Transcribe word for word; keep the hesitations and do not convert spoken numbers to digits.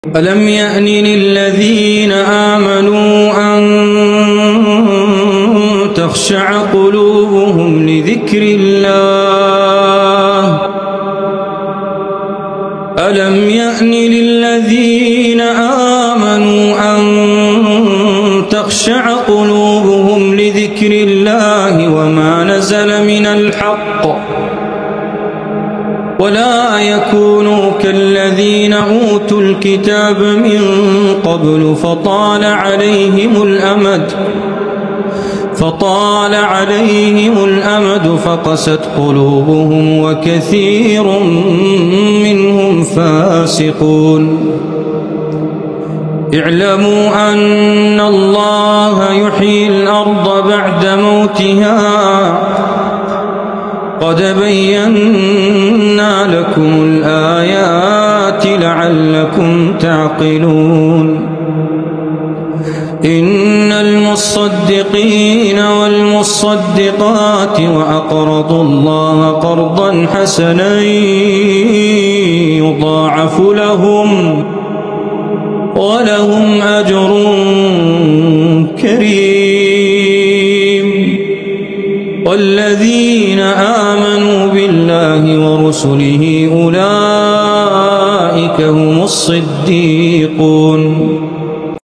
ألم يأن للذين آمنوا أن تخشع قلوبهم لذكر الله ألم يأن للذين آمنوا أن تخشع قلوبهم لذكر الله وما نزل من الحق ولا يكونوا كالذين أوتوا الكتاب من قبل فطال عليهم الأمد فطال عليهم الأمد فقست قلوبهم وكثير منهم فاسقون اعلموا أن الله يحيي الأرض بعد موتها قد بينا لكم الآيات لعلكم تعقلون إن المصدقين والمصدقات وأقرضوا الله قرضا حسنا يضاعف لهم ولهم أجر كريم والذين آمنوا بالله ورسله أولئك هم الصديقون